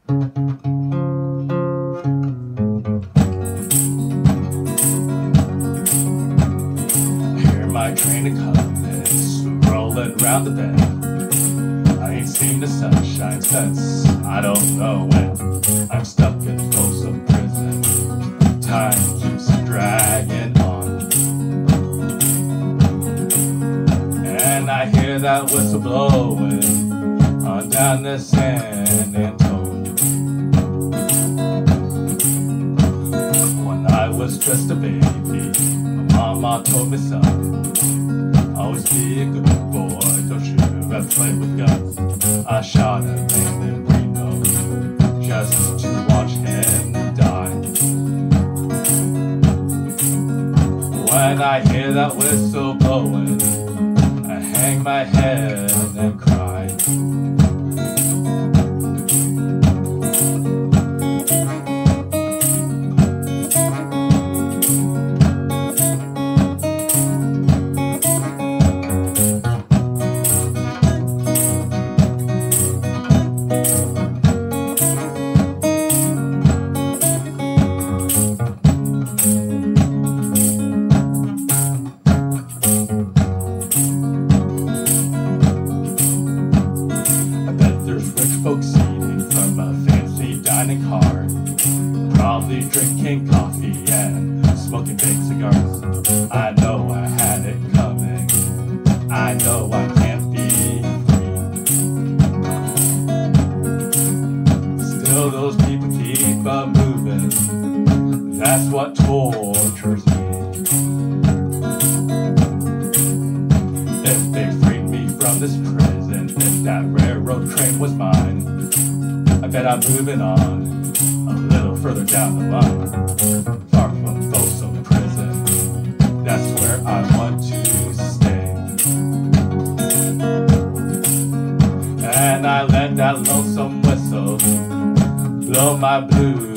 Hear my train a-comin', rolling round the bend. I ain't seen the sunshine since I don't know when. I'm stuck in Folsom Prison. Time keeps dragging on, and I hear that whistle blowing on down the San Antonio. When I was just a baby, my mama told me, son, always be a good boy, don't you ever play with guns. I shot a man in Reno just to watch him die. When I hear that whistle blowing, I hang my head and cry. Folks eating from a fancy dining car, probably drinking coffee and smoking big cigars. I know I had it coming, I know I can't be free. Still those people keep on moving, that's what tortures me. If they freed me from this prison, if that railroad train was mine, I bet I'm moving on a little further down the line, far from Folsom Prison. That's where I want to stay. And I let that lonesome whistle blow my blues